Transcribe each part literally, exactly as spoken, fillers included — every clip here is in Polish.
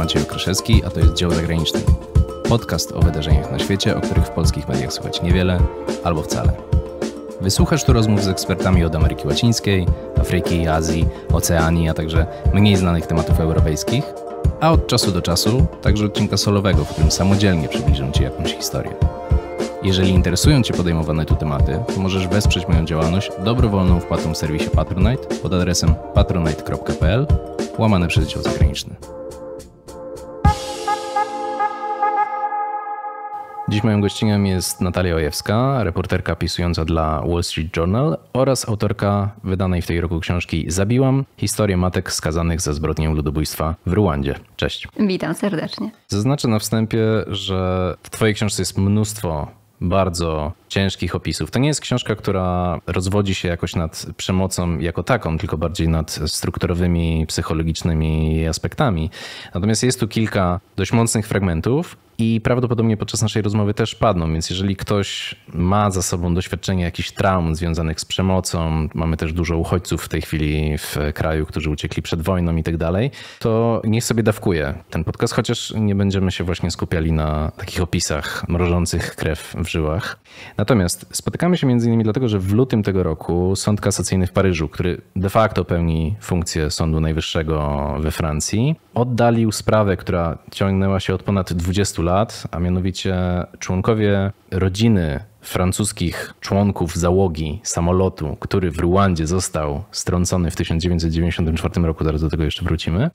Maciej Okraszewski, a to jest Dział Zagraniczny. Podcast o wydarzeniach na świecie, o których w polskich mediach słychać niewiele albo wcale. Wysłuchasz tu rozmów z ekspertami od Ameryki Łacińskiej, Afryki, Azji, Oceanii, a także mniej znanych tematów europejskich, a od czasu do czasu także odcinka solowego, w którym samodzielnie przybliżę Ci jakąś historię. Jeżeli interesują Cię podejmowane tu tematy, to możesz wesprzeć moją działalność dobrowolną wpłatą w serwisie Patronite pod adresem patronite kropka p l łamane przez Dział Zagraniczny. Dziś moją gościnią jest Natalia Ojewska, reporterka pisująca dla Wall Street Journal oraz autorka wydanej w tej roku książki Zabiłam – historię matek skazanych za zbrodnię ludobójstwa w Ruandzie. Cześć. Witam serdecznie. Zaznaczę na wstępie, że w Twojej książce jest mnóstwo bardzo ciężkich opisów. To nie jest książka, która rozwodzi się jakoś nad przemocą jako taką, tylko bardziej nad strukturowymi, psychologicznymi aspektami. Natomiast jest tu kilka dość mocnych fragmentów i prawdopodobnie podczas naszej rozmowy też padną, więc jeżeli ktoś ma za sobą doświadczenie jakichś traum związanych z przemocą, mamy też dużo uchodźców w tej chwili w kraju, którzy uciekli przed wojną i tak dalej, to niech sobie dawkuje ten podcast, chociaż nie będziemy się właśnie skupiali na takich opisach mrożących krew w żyłach. Natomiast spotykamy się między innymi dlatego, że w lutym tego roku Sąd Kasacyjny w Paryżu, który de facto pełni funkcję Sądu Najwyższego we Francji, oddalił sprawę, która ciągnęła się od ponad dwudziestu lat, a mianowicie członkowie rodziny francuskich członków załogi samolotu, który w Ruandzie został strącony w tysiąc dziewięćset dziewięćdziesiątym czwartym roku, zaraz do tego jeszcze wrócimy,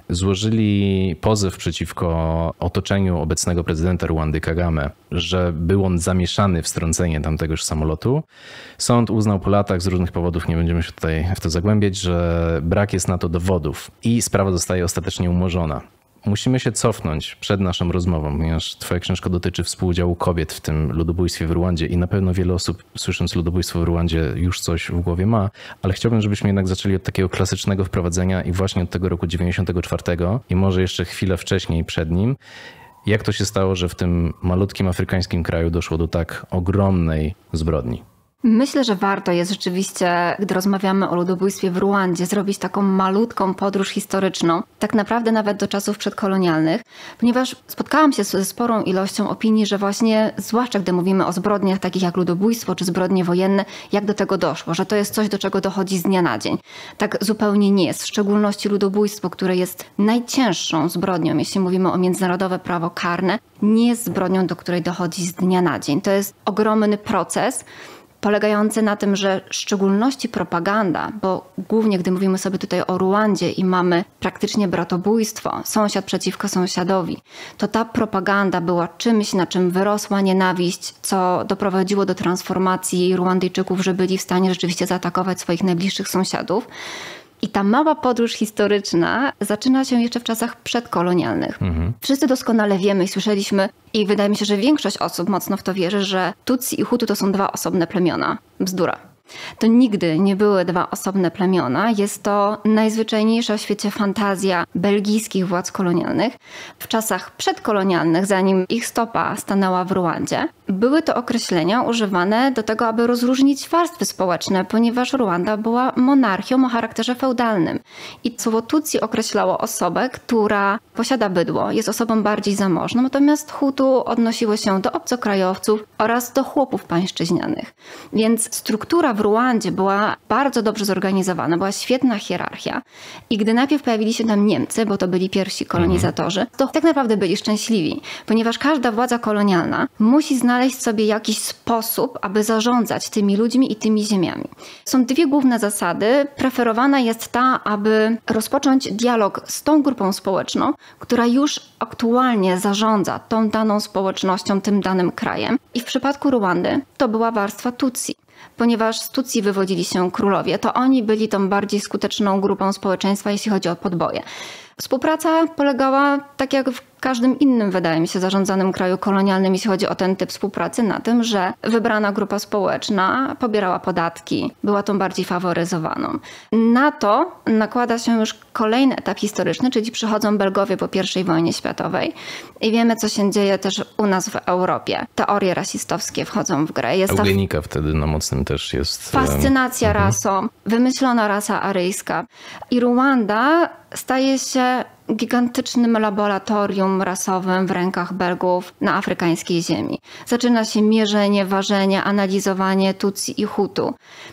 złożyli pozew przeciwko otoczeniu obecnego prezydenta Ruandy Kagame, że był on zamieszany w strącenie tamtegoż samolotu. Sąd uznał po latach z różnych powodów, nie będziemy się tutaj w to zagłębiać, że brak jest na to dowodów i sprawa zostaje ostatecznie umorzona. Musimy się cofnąć przed naszą rozmową, ponieważ Twoja książka dotyczy współudziału kobiet w tym ludobójstwie w Ruandzie i na pewno wiele osób, słysząc ludobójstwo w Ruandzie, już coś w głowie ma, ale chciałbym, żebyśmy jednak zaczęli od takiego klasycznego wprowadzenia i właśnie od tego roku dziewięćdziesiątego czwartego i może jeszcze chwilę wcześniej przed nim. Jak to się stało, że w tym malutkim afrykańskim kraju doszło do tak ogromnej zbrodni? Myślę, że warto jest rzeczywiście, gdy rozmawiamy o ludobójstwie w Ruandzie, zrobić taką malutką podróż historyczną, tak naprawdę nawet do czasów przedkolonialnych, ponieważ spotkałam się ze sporą ilością opinii, że właśnie, zwłaszcza gdy mówimy o zbrodniach takich jak ludobójstwo czy zbrodnie wojenne, jak do tego doszło, że to jest coś, do czego dochodzi z dnia na dzień. Tak zupełnie nie jest, w szczególności ludobójstwo, które jest najcięższą zbrodnią, jeśli mówimy o międzynarodowe prawo karne, nie jest zbrodnią, do której dochodzi z dnia na dzień. To jest ogromny proces, polegający na tym, że w szczególności propaganda, bo głównie gdy mówimy sobie tutaj o Ruandzie i mamy praktycznie bratobójstwo, sąsiad przeciwko sąsiadowi, to ta propaganda była czymś, na czym wyrosła nienawiść, co doprowadziło do transformacji Ruandyjczyków, że byli w stanie rzeczywiście zaatakować swoich najbliższych sąsiadów. I ta mała podróż historyczna zaczyna się jeszcze w czasach przedkolonialnych. Mhm. Wszyscy doskonale wiemy i słyszeliśmy, i wydaje mi się, że większość osób mocno w to wierzy, że Tutsi i Hutu to są dwa osobne plemiona. Bzdura. To nigdy nie były dwa osobne plemiona. Jest to najzwyczajniejsza w świecie fantazja belgijskich władz kolonialnych. W czasach przedkolonialnych, zanim ich stopa stanęła w Ruandzie, były to określenia używane do tego, aby rozróżnić warstwy społeczne, ponieważ Ruanda była monarchią o charakterze feudalnym. I słowo Tutsi określało osobę, która posiada bydło, jest osobą bardziej zamożną, natomiast Hutu odnosiło się do obcokrajowców oraz do chłopów pańszczyźnianych. Więc struktura w Ruandzie była bardzo dobrze zorganizowana, była świetna hierarchia i gdy najpierw pojawili się tam Niemcy, bo to byli pierwsi kolonizatorzy, to tak naprawdę byli szczęśliwi, ponieważ każda władza kolonialna musi znaleźć sobie jakiś sposób, aby zarządzać tymi ludźmi i tymi ziemiami. Są dwie główne zasady. Preferowana jest ta, aby rozpocząć dialog z tą grupą społeczną, która już aktualnie zarządza tą daną społecznością, tym danym krajem. I w przypadku Ruandy to była warstwa Tutsi. Ponieważ z Tutsi wywodzili się królowie, to oni byli tą bardziej skuteczną grupą społeczeństwa, jeśli chodzi o podboje. Współpraca polegała, tak jak w każdym innym, wydaje mi się, zarządzanym kraju kolonialnym, jeśli chodzi o ten typ współpracy, na tym, że wybrana grupa społeczna pobierała podatki, była tą bardziej faworyzowaną. Na to nakłada się już kolejny etap historyczny, czyli przychodzą Belgowie po pierwszej wojnie światowej i wiemy, co się dzieje też u nas w Europie. Teorie rasistowskie wchodzą w grę. Jest eugenika wtedy na mocnym też jest. Fascynacja mhm. rasą, wymyślona rasa aryjska. I Ruanda staje się gigantycznym laboratorium rasowym w rękach Belgów na afrykańskiej ziemi. Zaczyna się mierzenie, ważenie, analizowanie Tutsi i Hutu.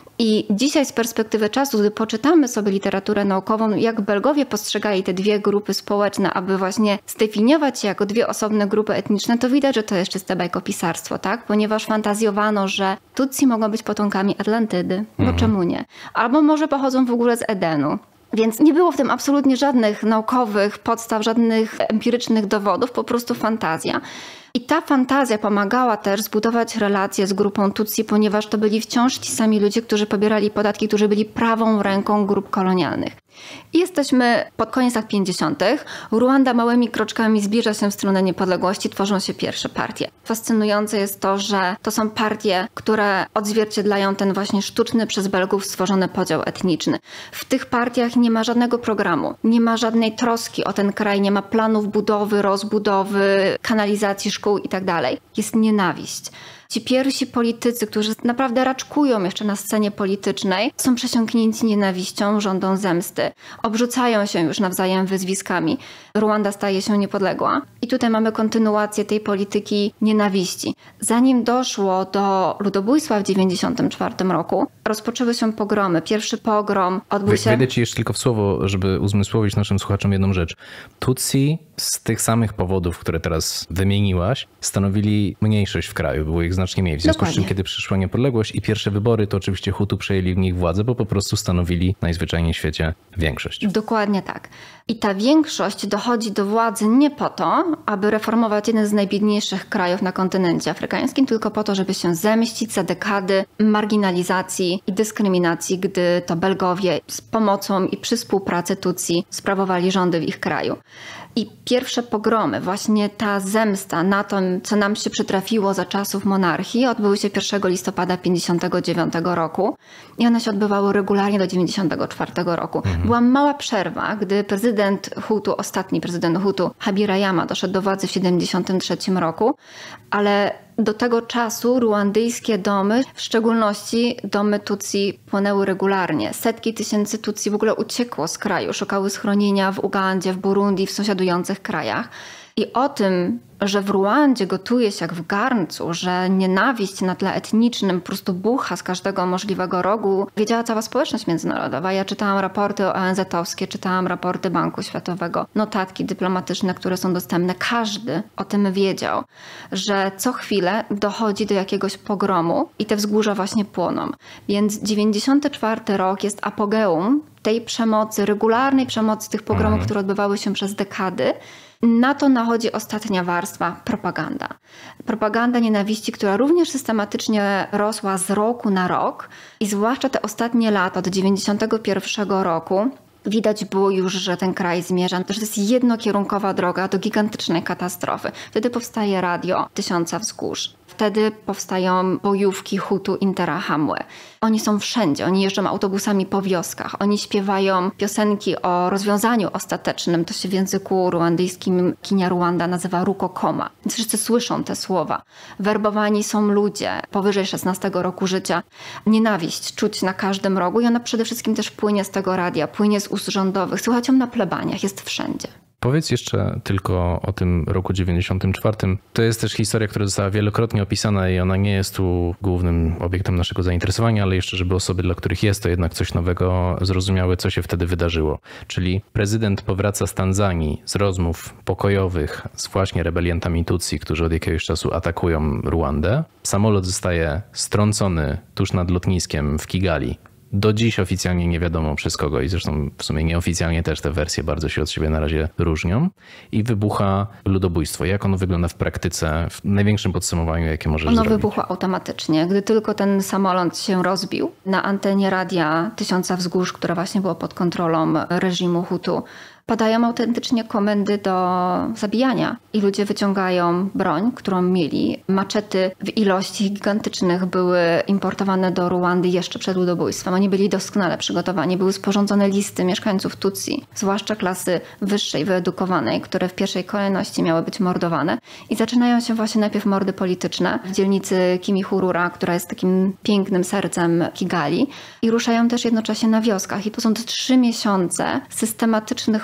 I dzisiaj z perspektywy czasu, gdy poczytamy sobie literaturę naukową, jak Belgowie postrzegali te dwie grupy społeczne, aby właśnie zdefiniować je jako dwie osobne grupy etniczne, to widać, że to jest czyste bajkopisarstwo, tak? Ponieważ fantazjowano, że Tutsi mogą być potomkami Atlantydy, bo mhm. czemu nie? Albo może pochodzą w ogóle z Edenu. Więc nie było w tym absolutnie żadnych naukowych podstaw, żadnych empirycznych dowodów, po prostu fantazja. I ta fantazja pomagała też zbudować relacje z grupą Tutsi, ponieważ to byli wciąż ci sami ludzie, którzy pobierali podatki, którzy byli prawą ręką grup kolonialnych. I jesteśmy pod koniec lat pięćdziesiątych. Ruanda małymi kroczkami zbliża się w stronę niepodległości, tworzą się pierwsze partie. Fascynujące jest to, że to są partie, które odzwierciedlają ten właśnie sztuczny przez Belgów stworzony podział etniczny. W tych partiach nie ma żadnego programu, nie ma żadnej troski o ten kraj, nie ma planów budowy, rozbudowy, kanalizacji szkół i tak dalej. Jest nienawiść. Ci pierwsi politycy, którzy naprawdę raczkują jeszcze na scenie politycznej, są przesiąknięci nienawiścią, żądą zemsty. Obrzucają się już nawzajem wyzwiskami. Ruanda staje się niepodległa. I tutaj mamy kontynuację tej polityki nienawiści. Zanim doszło do ludobójstwa w dziewięćdziesiątym czwartym roku, rozpoczęły się pogromy. Pierwszy pogrom odbył się... Wejdę ci jeszcze tylko w słowo, żeby uzmysłowić naszym słuchaczom jedną rzecz. Tutsi z tych samych powodów, które teraz wymieniłaś, stanowili mniejszość w kraju. Było ich znacznie mniej. W związku Dokładnie. z czym, kiedy przyszła niepodległość i pierwsze wybory, to oczywiście Hutu przejęli w nich władzę, bo po prostu stanowili najzwyczajniej w świecie większość. Dokładnie tak. I ta większość dochodzi do władzy nie po to, aby reformować jeden z najbiedniejszych krajów na kontynencie afrykańskim, tylko po to, żeby się zemścić za dekady marginalizacji i dyskryminacji, gdy to Belgowie z pomocą i przy współpracy Tutsi sprawowali rządy w ich kraju. I pierwsze pogromy, właśnie ta zemsta na tym, co nam się przytrafiło za czasów monarchii, odbyły się pierwszego listopada pięćdziesiątego dziewiątego roku i one się odbywały regularnie do dziewięćdziesiątego czwartego roku. Mhm. Była mała przerwa, gdy prezydent Hutu, ostatni prezydent Hutu, Habyarimana, doszedł do władzy w siedemdziesiątym trzecim roku, ale do tego czasu ruandyjskie domy, w szczególności domy Tutsi, płonęły regularnie. Setki tysięcy Tutsi w ogóle uciekło z kraju, szukały schronienia w Ugandzie, w Burundi, w sąsiadujących krajach. I o tym, że w Ruandzie gotuje się jak w garncu, że nienawiść na tle etnicznym po prostu bucha z każdego możliwego rogu, wiedziała cała społeczność międzynarodowa. Ja czytałam raporty O N Z-owskie, czytałam raporty Banku Światowego, notatki dyplomatyczne, które są dostępne. Każdy o tym wiedział, że co chwilę dochodzi do jakiegoś pogromu i te wzgórza właśnie płoną. Więc dziewięćdziesiąty czwarty rok jest apogeum tej przemocy, regularnej przemocy tych pogromów, mhm. które odbywały się przez dekady. Na to nachodzi ostatnia warstwa, propaganda. Propaganda nienawiści, która również systematycznie rosła z roku na rok i zwłaszcza te ostatnie lata, od dziewięćdziesiątego pierwszego roku, widać było już, że ten kraj zmierza, że to jest jednokierunkowa droga do gigantycznej katastrofy. Wtedy powstaje radio Tysiąca Wzgórz. Wtedy powstają bojówki Hutu Interahamwe. Oni są wszędzie, oni jeżdżą autobusami po wioskach, oni śpiewają piosenki o rozwiązaniu ostatecznym. To się w języku ruandyjskim Kinyarwanda nazywa Rukokoma. Więc wszyscy słyszą te słowa. Werbowani są ludzie powyżej szesnastego roku życia. Nienawiść czuć na każdym rogu i ona przede wszystkim też płynie z tego radia, płynie z ust rządowych. Słychać ją na plebaniach, jest wszędzie. Powiedz jeszcze tylko o tym roku dziewięćdziesiątym czwartym. To jest też historia, która została wielokrotnie opisana i ona nie jest tu głównym obiektem naszego zainteresowania, ale jeszcze, żeby osoby, dla których jest to jednak coś nowego, zrozumiały, co się wtedy wydarzyło. Czyli prezydent powraca z Tanzanii z rozmów pokojowych z właśnie rebeliantami Tutsi, którzy od jakiegoś czasu atakują Ruandę. Samolot zostaje strącony tuż nad lotniskiem w Kigali. Do dziś oficjalnie nie wiadomo przez kogo i zresztą w sumie nieoficjalnie też te wersje bardzo się od siebie na razie różnią. I wybucha ludobójstwo. Jak ono wygląda w praktyce, w największym podsumowaniu, jakie możesz ono zrobić? Ono wybuchło automatycznie. Gdy tylko ten samolot się rozbił, na antenie radia Tysiąca Wzgórz, które właśnie było pod kontrolą reżimu Hutu, padają autentycznie komendy do zabijania i ludzie wyciągają broń, którą mieli. Maczety w ilości gigantycznych były importowane do Ruandy jeszcze przed ludobójstwem. Oni byli doskonale przygotowani. Były sporządzone listy mieszkańców Tutsi, zwłaszcza klasy wyższej, wyedukowanej, które w pierwszej kolejności miały być mordowane. I zaczynają się właśnie najpierw mordy polityczne w dzielnicy Kimihurura, która jest takim pięknym sercem Kigali. I ruszają też jednocześnie na wioskach. I to są trzy miesiące systematycznych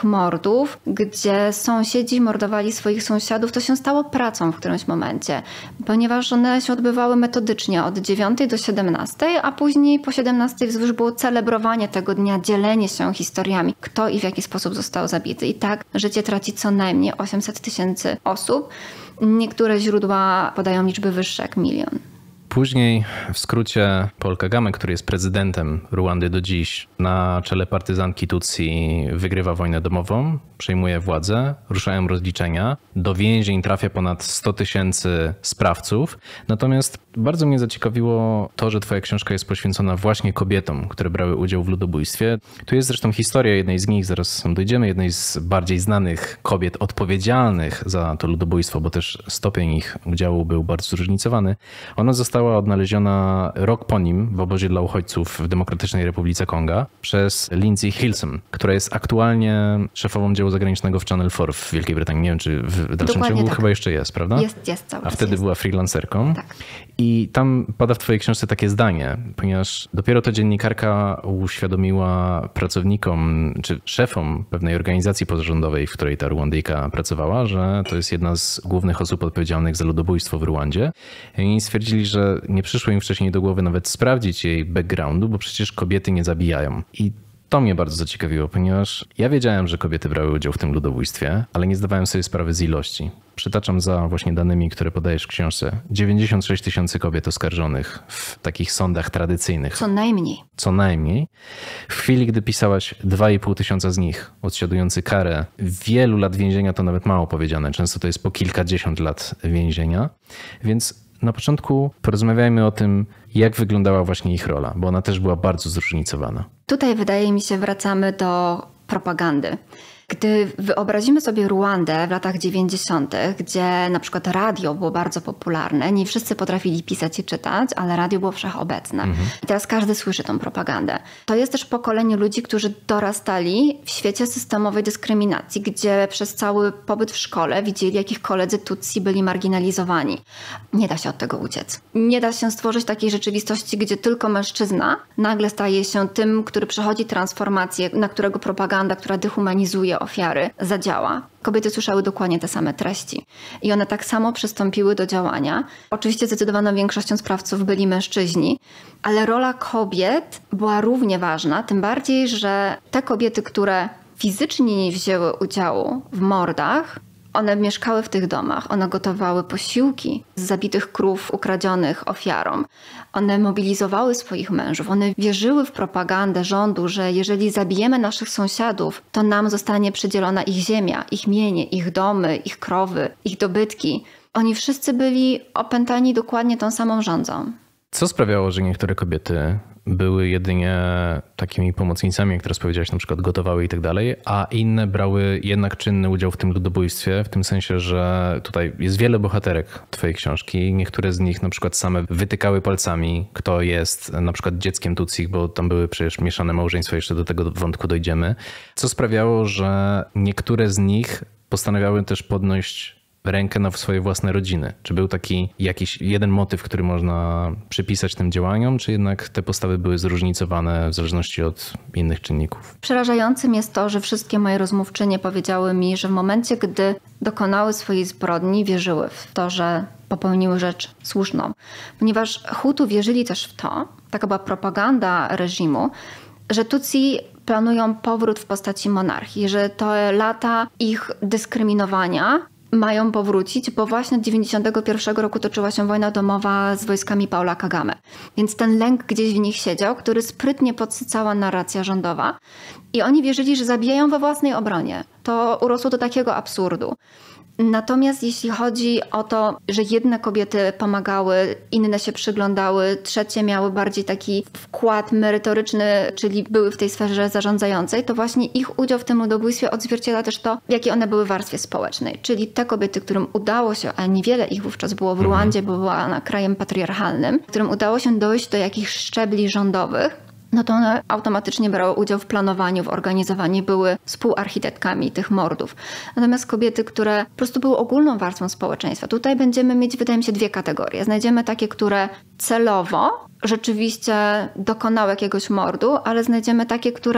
mordów, gdzie sąsiedzi mordowali swoich sąsiadów, to się stało pracą w którymś momencie, ponieważ one się odbywały metodycznie od dziewiątej do siedemnastej, a później po siedemnastej wzwyż było celebrowanie tego dnia, dzielenie się historiami, kto i w jaki sposób został zabity. I tak życie traci co najmniej osiemset tysięcy osób. Niektóre źródła podają liczby wyższe jak milion. Później w skrócie Paul Kagame, który jest prezydentem Ruandy do dziś, na czele partyzanki Tutsi wygrywa wojnę domową, przejmuje władzę, ruszają rozliczenia, do więzień trafia ponad sto tysięcy sprawców. Natomiast bardzo mnie zaciekawiło to, że twoja książka jest poświęcona właśnie kobietom, które brały udział w ludobójstwie. Tu jest zresztą historia jednej z nich, zaraz dojdziemy, jednej z bardziej znanych kobiet odpowiedzialnych za to ludobójstwo, bo też stopień ich udziału był bardzo zróżnicowany. Ona została odnaleziona rok po nim w obozie dla uchodźców w Demokratycznej Republice Konga przez Lindsay Hilsum, która jest aktualnie szefową działu zagranicznego w Channel cztery w Wielkiej Brytanii. Nie wiem, czy w dalszym Dokładnie ciągu tak. Chyba jeszcze jest, prawda? Jest, jest cały A czas wtedy jest. była freelancerką. Tak. I tam pada w twojej książce takie zdanie, ponieważ dopiero to dziennikarka uświadomiła pracownikom czy szefom pewnej organizacji pozarządowej, w której ta Ruandyjka pracowała, że to jest jedna z głównych osób odpowiedzialnych za ludobójstwo w Ruandzie. I stwierdzili, że nie przyszło im wcześniej do głowy nawet sprawdzić jej backgroundu, bo przecież kobiety nie zabijają. I to mnie bardzo zaciekawiło, ponieważ ja wiedziałem, że kobiety brały udział w tym ludobójstwie, ale nie zdawałem sobie sprawy z ilości. Przytaczam za właśnie danymi, które podajesz w książce. dziewięćdziesiąt sześć tysięcy kobiet oskarżonych w takich sądach tradycyjnych. Co najmniej. Co najmniej. W chwili, gdy pisałaś dwa i pół tysiąca z nich odsiadujący karę wielu lat więzienia, to nawet mało powiedziane. Często to jest po kilkadziesiąt lat więzienia. Więc na początku porozmawiajmy o tym, jak wyglądała właśnie ich rola, bo ona też była bardzo zróżnicowana. Tutaj wydaje mi się wracamy do propagandy. Gdy wyobrazimy sobie Ruandę w latach dziewięćdziesiątych, gdzie na przykład radio było bardzo popularne, nie wszyscy potrafili pisać i czytać, ale radio było wszechobecne. Mhm. I teraz każdy słyszy tą propagandę. To jest też pokolenie ludzi, którzy dorastali w świecie systemowej dyskryminacji, gdzie przez cały pobyt w szkole widzieli, jak ich koledzy Tutsi byli marginalizowani. Nie da się od tego uciec. Nie da się stworzyć takiej rzeczywistości, gdzie tylko mężczyzna nagle staje się tym, który przechodzi transformację, na którego propaganda, która dehumanizuje ofiary, zadziała. Kobiety słyszały dokładnie te same treści. I one tak samo przystąpiły do działania. Oczywiście zdecydowaną większością sprawców byli mężczyźni, ale rola kobiet była równie ważna, tym bardziej, że te kobiety, które fizycznie nie wzięły udziału w mordach, one mieszkały w tych domach, one gotowały posiłki z zabitych krów ukradzionych ofiarom. One mobilizowały swoich mężów, one wierzyły w propagandę rządu, że jeżeli zabijemy naszych sąsiadów, to nam zostanie przydzielona ich ziemia, ich mienie, ich domy, ich krowy, ich dobytki. Oni wszyscy byli opętani dokładnie tą samą rządzą. Co sprawiało, że niektóre kobiety były jedynie takimi pomocnicami, jak teraz powiedziałaś, na przykład gotowały i tak dalej, a inne brały jednak czynny udział w tym ludobójstwie, w tym sensie, że tutaj jest wiele bohaterek twojej książki. Niektóre z nich na przykład same wytykały palcami, kto jest na przykład dzieckiem Tutsich, bo tam były przecież mieszane małżeństwa, jeszcze do tego wątku dojdziemy. Co sprawiało, że niektóre z nich postanawiały też podnieść rękę na swoje własne rodziny? Czy był taki jakiś jeden motyw, który można przypisać tym działaniom, czy jednak te postawy były zróżnicowane w zależności od innych czynników? Przerażającym jest to, że wszystkie moje rozmówczynie powiedziały mi, że w momencie, gdy dokonały swojej zbrodni, wierzyły w to, że popełniły rzecz słuszną. Ponieważ Hutu wierzyli też w to, taka była propaganda reżimu, że Tutsi planują powrót w postaci monarchii, że te lata ich dyskryminowania mają powrócić, bo właśnie od dziewięćdziesiątego pierwszego roku toczyła się wojna domowa z wojskami Paula Kagame. Więc ten lęk gdzieś w nich siedział, który sprytnie podsycała narracja rządowa. I oni wierzyli, że zabijają we własnej obronie. To urosło do takiego absurdu. Natomiast jeśli chodzi o to, że jedne kobiety pomagały, inne się przyglądały, trzecie miały bardziej taki wkład merytoryczny, czyli były w tej sferze zarządzającej, to właśnie ich udział w tym ludobójstwie odzwierciedla też to, w jakiej one były w warstwie społecznej. Czyli te kobiety, którym udało się, a niewiele ich wówczas było w Ruandzie, bo była ona krajem patriarchalnym, którym udało się dojść do jakichś szczebli rządowych, no to one automatycznie brały udział w planowaniu, w organizowaniu, były współarchitektkami tych mordów. Natomiast kobiety, które po prostu były ogólną warstwą społeczeństwa, tutaj będziemy mieć, wydaje mi się, dwie kategorie. Znajdziemy takie, które celowo rzeczywiście dokonały jakiegoś mordu, ale znajdziemy takie, które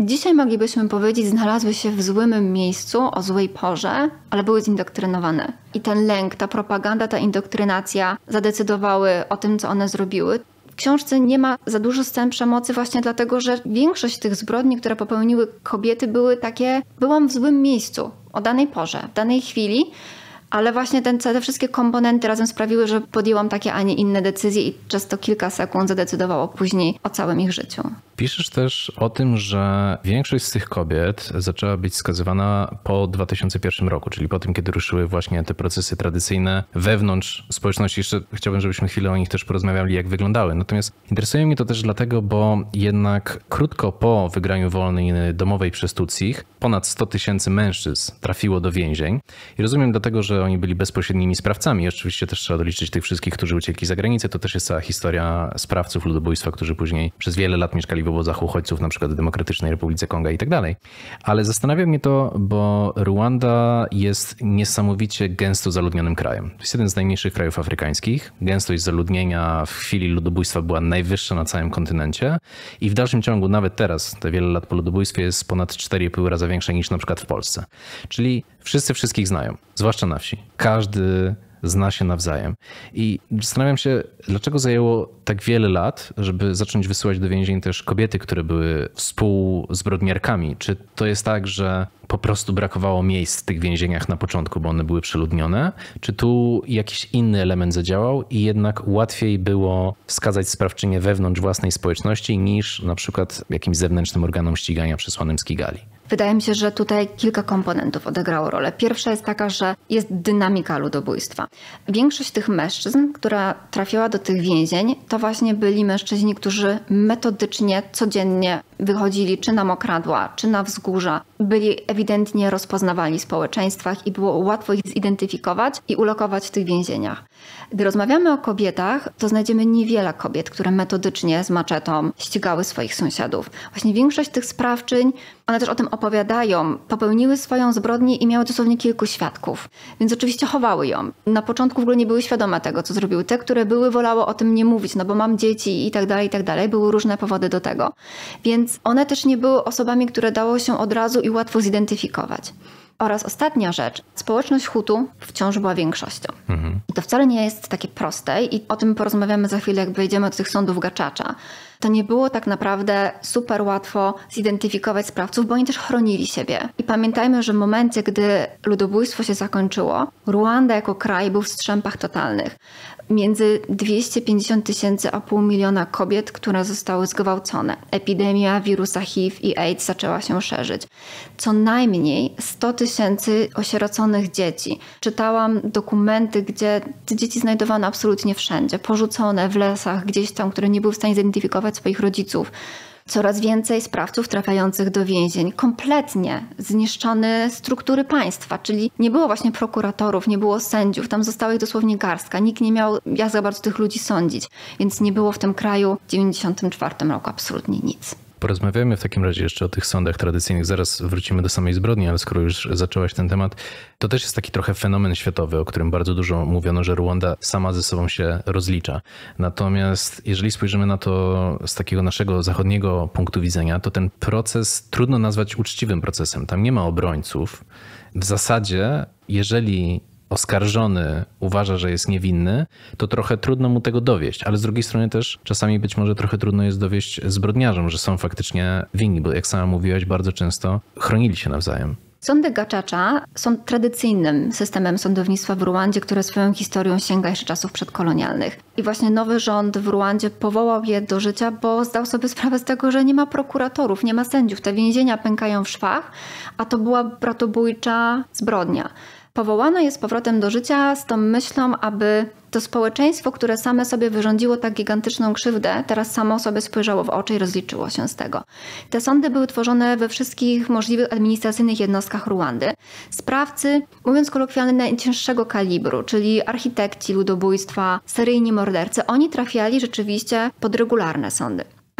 Dzisiaj moglibyśmy powiedzieć, znalazły się w złym miejscu, o złej porze, ale były zindoktrynowane. I ten lęk, ta propaganda, ta indoktrynacja zadecydowały o tym, co one zrobiły. W książce nie ma za dużo scen przemocy właśnie dlatego, że większość tych zbrodni, które popełniły kobiety, były takie, byłam w złym miejscu, o danej porze, w danej chwili, ale właśnie ten, te wszystkie komponenty razem sprawiły, że podjęłam takie, a nie inne decyzje i często kilka sekund zadecydowało później o całym ich życiu. Piszesz też o tym, że większość z tych kobiet zaczęła być skazywana po dwa tysiące pierwszym roku, czyli po tym, kiedy ruszyły właśnie te procesy tradycyjne wewnątrz społeczności. Jeszcze chciałbym, żebyśmy chwilę o nich też porozmawiali, jak wyglądały. Natomiast interesuje mnie to też dlatego, bo jednak krótko po wygraniu wojny domowej przez Tutsich ponad sto tysięcy mężczyzn trafiło do więzień. I rozumiem dlatego, że oni byli bezpośrednimi sprawcami. Oczywiście też trzeba doliczyć tych wszystkich, którzy uciekli za granicę. To też jest cała historia sprawców ludobójstwa, którzy później przez wiele lat mieszkali w obozach uchodźców, na przykład w Demokratycznej Republice Konga i tak dalej. Ale zastanawia mnie to, bo Ruanda jest niesamowicie gęsto zaludnionym krajem. To jest jeden z najmniejszych krajów afrykańskich. Gęstość zaludnienia w chwili ludobójstwa była najwyższa na całym kontynencie i w dalszym ciągu, nawet teraz, te wiele lat po ludobójstwie, jest ponad cztery i pół raza większa niż na przykład w Polsce. Czyli wszyscy wszystkich znają, zwłaszcza na wsi. Każdy zna się nawzajem. I zastanawiam się, dlaczego zajęło tak wiele lat, żeby zacząć wysyłać do więzień też kobiety, które były współzbrodniarkami. Czy to jest tak, że po prostu brakowało miejsc w tych więzieniach na początku, bo one były przeludnione? Czy tu jakiś inny element zadziałał i jednak łatwiej było wskazać sprawczynię wewnątrz własnej społeczności niż na przykład jakimś zewnętrznym organom ścigania przesłanym z Kigali? Wydaje mi się, że tutaj kilka komponentów odegrało rolę. Pierwsza jest taka, że jest dynamika ludobójstwa. Większość tych mężczyzn, która trafiła do tych więzień, to właśnie byli mężczyźni, którzy metodycznie, codziennie wychodzili czy na mokradła, czy na wzgórza. Byli ewidentnie rozpoznawani w społeczeństwach i było łatwo ich zidentyfikować i ulokować w tych więzieniach. Gdy rozmawiamy o kobietach, to znajdziemy niewiele kobiet, które metodycznie z maczetą ścigały swoich sąsiadów. Właśnie większość tych sprawczyń, one też o tym opowiadają, popełniły swoją zbrodnię i miały dosłownie kilku świadków. Więc oczywiście chowały ją. Na początku w ogóle nie były świadome tego, co zrobiły. Te, które były, wolały o tym nie mówić, no bo mam dzieci i tak dalej, i tak dalej. Były różne powody do tego. Więc one też nie były osobami, które dało się od razu i łatwo zidentyfikować. Oraz ostatnia rzecz, społeczność Hutu wciąż była większością. Mhm. I to wcale nie jest takie proste i o tym porozmawiamy za chwilę, jak wejdziemy do tych sądów Gaczacza. To nie było tak naprawdę super łatwo zidentyfikować sprawców, bo oni też chronili siebie. I pamiętajmy, że w momencie, gdy ludobójstwo się zakończyło, Ruanda jako kraj był w strzępach totalnych. Między dwieście pięćdziesiąt tysięcy a pół miliona kobiet, które zostały zgwałcone. Epidemia wirusa H I V i AIDS zaczęła się szerzyć. Co najmniej sto tysięcy osieroconych dzieci. Czytałam dokumenty, gdzie te dzieci znajdowano absolutnie wszędzie. Porzucone w lesach, gdzieś tam, które nie były w stanie zidentyfikować swoich rodziców. Coraz więcej sprawców trafiających do więzień. Kompletnie zniszczone struktury państwa, czyli nie było właśnie prokuratorów, nie było sędziów, tam została ich dosłownie garstka. Nikt nie miał jak za bardzo tych ludzi sądzić, więc nie było w tym kraju w dziewięćdziesiątym czwartym roku absolutnie nic. Porozmawiamy w takim razie jeszcze o tych sądach tradycyjnych. Zaraz wrócimy do samej zbrodni, ale skoro już zaczęłaś ten temat, to też jest taki trochę fenomen światowy, o którym bardzo dużo mówiono, że Ruanda sama ze sobą się rozlicza. Natomiast jeżeli spojrzymy na to z takiego naszego zachodniego punktu widzenia, to ten proces trudno nazwać uczciwym procesem. Tam nie ma obrońców. W zasadzie, jeżeli oskarżony uważa, że jest niewinny, to trochę trudno mu tego dowieść, ale z drugiej strony też czasami być może trochę trudno jest dowieść zbrodniarzom, że są faktycznie winni, bo jak sama mówiłaś, bardzo często chronili się nawzajem. Sądy Gaczacza są tradycyjnym systemem sądownictwa w Ruandzie, które swoją historią sięga jeszcze czasów przedkolonialnych. I właśnie nowy rząd w Ruandzie powołał je do życia, bo zdał sobie sprawę z tego, że nie ma prokuratorów, nie ma sędziów. Te więzienia pękają w szwach, a to była bratobójcza zbrodnia. Powołano je z powrotem do życia z tą myślą, aby to społeczeństwo, które same sobie wyrządziło tak gigantyczną krzywdę, teraz samo sobie spojrzało w oczy i rozliczyło się z tego. Te sądy były tworzone we wszystkich możliwych administracyjnych jednostkach Ruandy. Sprawcy, mówiąc kolokwialnie, najcięższego kalibru, czyli architekci ludobójstwa, seryjni mordercy, oni trafiali rzeczywiście pod regularne sądy.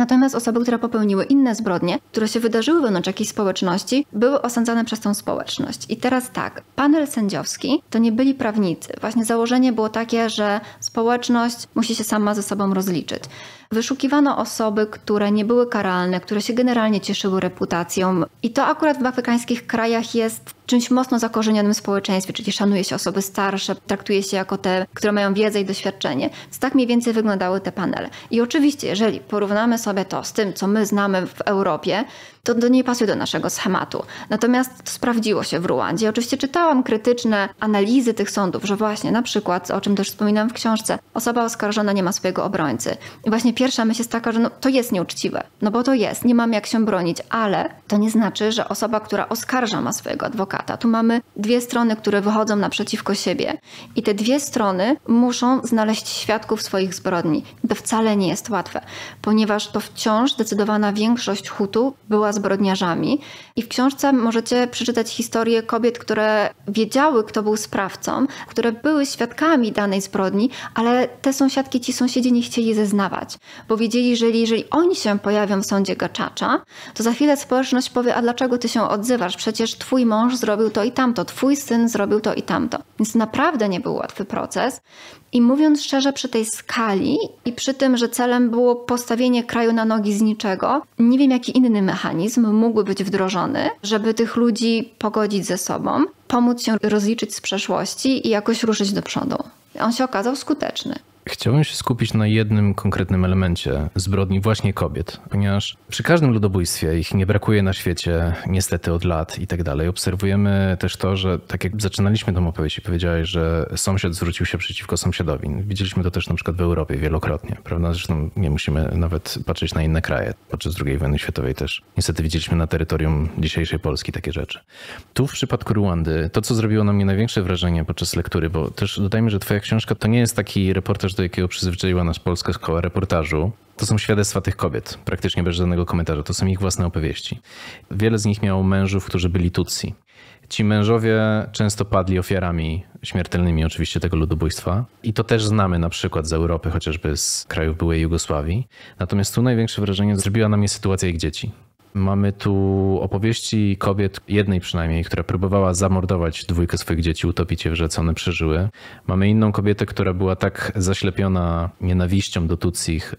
Natomiast osoby, które popełniły inne zbrodnie, które się wydarzyły wewnątrz jakiejś społeczności, były osądzane przez tą społeczność. I teraz tak, panel sędziowski to nie byli prawnicy. Właśnie założenie było takie, że społeczność musi się sama ze sobą rozliczyć. Wyszukiwano osoby, które nie były karalne, które się generalnie cieszyły reputacją. I to akurat w afrykańskich krajach jest czymś mocno zakorzenionym w społeczeństwie, czyli szanuje się osoby starsze, traktuje się jako te, które mają wiedzę i doświadczenie. Więc tak mniej więcej wyglądały te panele. I oczywiście, jeżeli porównamy sobie to z tym, co my znamy w Europie, to to nie pasuje do naszego schematu. Natomiast to sprawdziło się w Ruandzie. Oczywiście czytałam krytyczne analizy tych sądów, że właśnie na przykład, o czym też wspominam w książce, osoba oskarżona nie ma swojego obrońcy. I właśnie pierwsza myśl jest taka, że no, to jest nieuczciwe. No bo to jest, nie mam jak się bronić, ale to nie znaczy, że osoba, która oskarża, ma swojego adwokata. Tu mamy dwie strony, które wychodzą naprzeciwko siebie i te dwie strony muszą znaleźć świadków swoich zbrodni. To wcale nie jest łatwe, ponieważ to wciąż zdecydowana większość Hutu była zbrodniarzami i w książce możecie przeczytać historię kobiet, które wiedziały, kto był sprawcą, które były świadkami danej zbrodni, ale te sąsiadki, ci sąsiedzi nie chcieli zeznawać, bo wiedzieli, że jeżeli oni się pojawią w sądzie Gaczacza, to za chwilę społeczność powie, a dlaczego ty się odzywasz? Przecież twój mąż zrobił to i tamto, twój syn zrobił to i tamto. Więc naprawdę nie był łatwy proces. I mówiąc szczerze, przy tej skali i przy tym, że celem było postawienie kraju na nogi z niczego, nie wiem, jaki inny mechanizm mógłby być wdrożony, żeby tych ludzi pogodzić ze sobą, pomóc się rozliczyć z przeszłości i jakoś ruszyć do przodu. On się okazał skuteczny. Chciałbym się skupić na jednym konkretnym elemencie zbrodni właśnie kobiet, ponieważ przy każdym ludobójstwie, ich nie brakuje na świecie niestety od lat i tak dalej, obserwujemy też to, że tak jak zaczynaliśmy tą opowieść i powiedziałeś, że sąsiad zwrócił się przeciwko sąsiadowi. Widzieliśmy to też na przykład w Europie wielokrotnie, prawda? Zresztą nie musimy nawet patrzeć na inne kraje. Podczas drugiej wojny światowej też niestety widzieliśmy na terytorium dzisiejszej Polski takie rzeczy. Tu w przypadku Ruandy, to co zrobiło na mnie największe wrażenie podczas lektury, bo też dodajmy, że twoja książka to nie jest taki reportaż, do jakiego przyzwyczaiła nas Polska Szkoła Reportażu. To są świadectwa tych kobiet, praktycznie bez żadnego komentarza. To są ich własne opowieści. Wiele z nich miało mężów, którzy byli Tutsi. Ci mężowie często padli ofiarami śmiertelnymi oczywiście tego ludobójstwa. I to też znamy na przykład z Europy, chociażby z krajów byłej Jugosławii. Natomiast tu największe wrażenie zrobiła na mnie sytuacja ich dzieci. Mamy tu opowieści kobiet, jednej przynajmniej, która próbowała zamordować dwójkę swoich dzieci, utopić je w rzece, one przeżyły. Mamy inną kobietę, która była tak zaślepiona nienawiścią do Tutsich,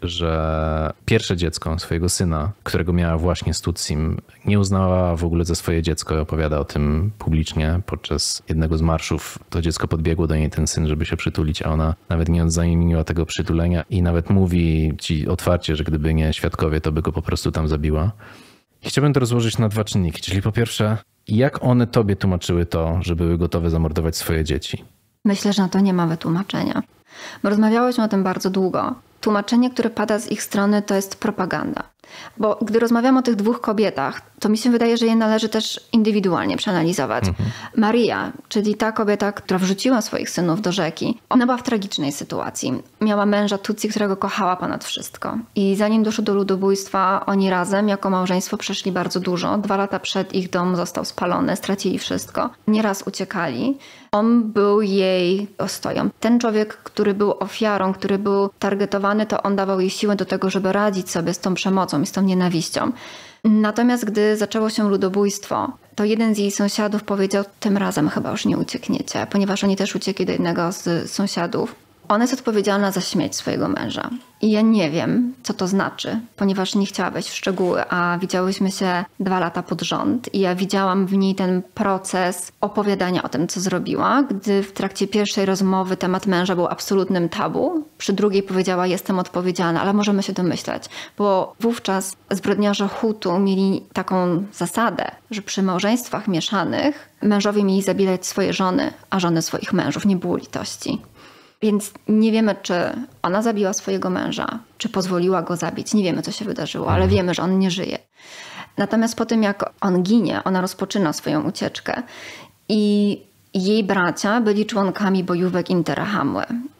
że pierwsze dziecko swojego syna, którego miała właśnie z Tutsim, nie uznała w ogóle za swoje dziecko i opowiada o tym publicznie. Podczas jednego z marszów to dziecko podbiegło do niej, ten syn, żeby się przytulić, a ona nawet nie odzajemniła tego przytulenia i nawet mówi ci otwarcie, że gdyby nie świadkowie, to by go po prostu tam zabiła. Chciałbym to rozłożyć na dwa czynniki, czyli po pierwsze, jak one tobie tłumaczyły to, że były gotowe zamordować swoje dzieci? Myślę, że na to nie ma wytłumaczenia. Bo rozmawiałyśmy o tym bardzo długo. Tłumaczenie, które pada z ich strony, to jest propaganda. Bo gdy rozmawiam o tych dwóch kobietach, to mi się wydaje, że je należy też indywidualnie przeanalizować. Mhm. Maria, czyli ta kobieta, która wrzuciła swoich synów do rzeki, ona była w tragicznej sytuacji. Miała męża Tutsi, którego kochała ponad wszystko. I zanim doszło do ludobójstwa, oni razem jako małżeństwo przeszli bardzo dużo. Dwa lata przed ich dom został spalony, stracili wszystko. Nieraz uciekali. On był jej ostoją. Ten człowiek, który był ofiarą, który był targetowany, to on dawał jej siłę do tego, żeby radzić sobie z tą przemocą i z tą nienawiścią. Natomiast gdy zaczęło się ludobójstwo, to jeden z jej sąsiadów powiedział, tym razem chyba już nie uciekniecie, ponieważ oni też uciekli do jednego z sąsiadów. Ona jest odpowiedzialna za śmierć swojego męża. I ja nie wiem, co to znaczy, ponieważ nie chciała wejść w szczegóły, a widziałyśmy się dwa lata pod rząd i ja widziałam w niej ten proces opowiadania o tym, co zrobiła. Gdy w trakcie pierwszej rozmowy temat męża był absolutnym tabu, przy drugiej powiedziała, jestem odpowiedzialna, ale możemy się domyślać, bo wówczas zbrodniarze Hutu mieli taką zasadę, że przy małżeństwach mieszanych mężowie mieli zabijać swoje żony, a żony swoich mężów, nie było litości. Więc nie wiemy, czy ona zabiła swojego męża, czy pozwoliła go zabić. Nie wiemy, co się wydarzyło, ale wiemy, że on nie żyje. Natomiast po tym, jak on ginie, ona rozpoczyna swoją ucieczkę i jej bracia byli członkami bojówek Interahamwe.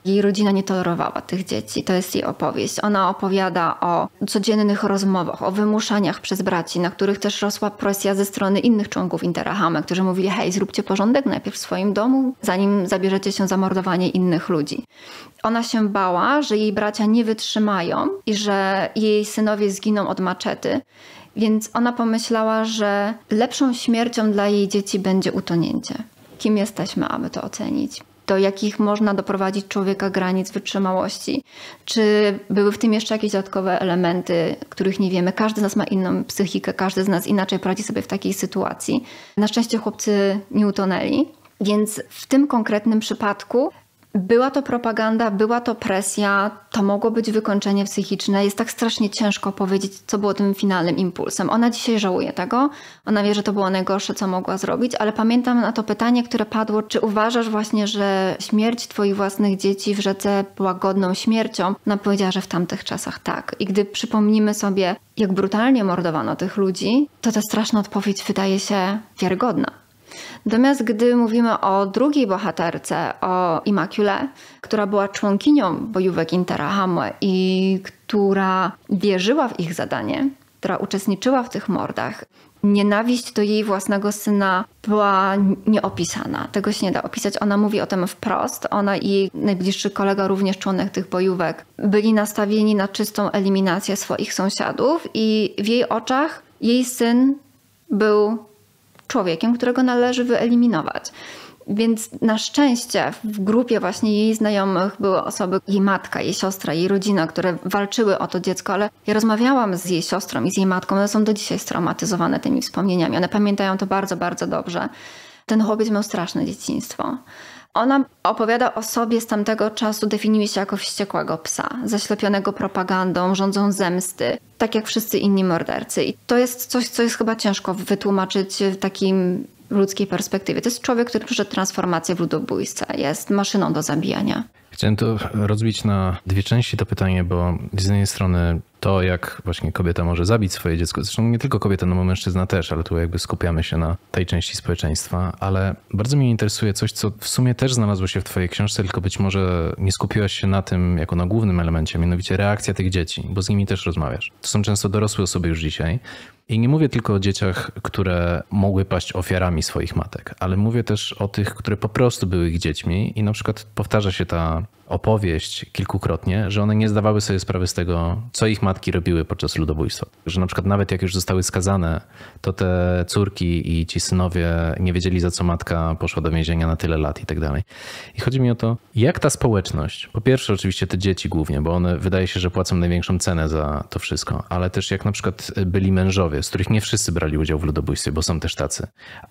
Jej rodzina nie tolerowała tych dzieci. To jest jej opowieść. Ona opowiada o codziennych rozmowach, o wymuszaniach przez braci, na których też rosła presja ze strony innych członków Interahamy, którzy mówili: hej, zróbcie porządek najpierw w swoim domu, zanim zabierzecie się za mordowanie innych ludzi. Ona się bała, że jej bracia nie wytrzymają i że jej synowie zginą od maczety, więc ona pomyślała, że lepszą śmiercią dla jej dzieci będzie utonięcie. Kim jesteśmy, aby to ocenić? Do jakich można doprowadzić człowieka granic wytrzymałości? Czy były w tym jeszcze jakieś dodatkowe elementy, których nie wiemy? Każdy z nas ma inną psychikę, każdy z nas inaczej poradzi sobie w takiej sytuacji. Na szczęście chłopcy nie utonęli, więc w tym konkretnym przypadku była to propaganda, była to presja, to mogło być wykończenie psychiczne. Jest tak strasznie ciężko powiedzieć, co było tym finalnym impulsem. Ona dzisiaj żałuje tego, ona wie, że to było najgorsze, co mogła zrobić, ale pamiętam na to pytanie, które padło: czy uważasz właśnie, że śmierć twoich własnych dzieci w rzece była godną śmiercią? Ona powiedziała, że w tamtych czasach tak. I gdy przypomnimy sobie, jak brutalnie mordowano tych ludzi, to ta straszna odpowiedź wydaje się wiarygodna. Natomiast gdy mówimy o drugiej bohaterce, o Immaculée, która była członkinią bojówek Interahamy i która wierzyła w ich zadanie, która uczestniczyła w tych mordach, nienawiść do jej własnego syna była nieopisana. Tego się nie da opisać. Ona mówi o tym wprost. Ona i jej najbliższy kolega, również członek tych bojówek, byli nastawieni na czystą eliminację swoich sąsiadów i w jej oczach jej syn był człowiekiem, którego należy wyeliminować. Więc na szczęście w grupie właśnie jej znajomych były osoby, jej matka, jej siostra, jej rodzina, które walczyły o to dziecko, ale ja rozmawiałam z jej siostrą i z jej matką. One są do dzisiaj straumatyzowane tymi wspomnieniami. One pamiętają to bardzo, bardzo dobrze. Ten chłopiec miał straszne dzieciństwo. Ona opowiada o sobie z tamtego czasu, definiuje się jako wściekłego psa, zaślepionego propagandą, rządzą zemsty, tak jak wszyscy inni mordercy. I to jest coś, co jest chyba ciężko wytłumaczyć w takim ludzkiej perspektywie. To jest człowiek, który przeszedł transformację w ludobójcę, jest maszyną do zabijania. Chciałem to rozbić na dwie części to pytanie, bo z jednej strony to, jak właśnie kobieta może zabić swoje dziecko, zresztą nie tylko kobieta, no bo mężczyzna też, ale tu jakby skupiamy się na tej części społeczeństwa, ale bardzo mnie interesuje coś, co w sumie też znalazło się w twojej książce, tylko być może nie skupiłaś się na tym jako na głównym elemencie, mianowicie reakcja tych dzieci, bo z nimi też rozmawiasz. To są często dorosłe osoby już dzisiaj. I nie mówię tylko o dzieciach, które mogły paść ofiarami swoich matek, ale mówię też o tych, które po prostu były ich dziećmi i na przykład powtarza się ta opowieść kilkukrotnie, że one nie zdawały sobie sprawy z tego, co ich matki robiły podczas ludobójstwa. Że na przykład nawet jak już zostały skazane, to te córki i ci synowie nie wiedzieli, za co matka poszła do więzienia na tyle lat i tak dalej. I chodzi mi o to, jak ta społeczność, po pierwsze oczywiście te dzieci głównie, bo one wydaje się, że płacą największą cenę za to wszystko, ale też jak na przykład byli mężowie, z których nie wszyscy brali udział w ludobójstwie, bo są też tacy,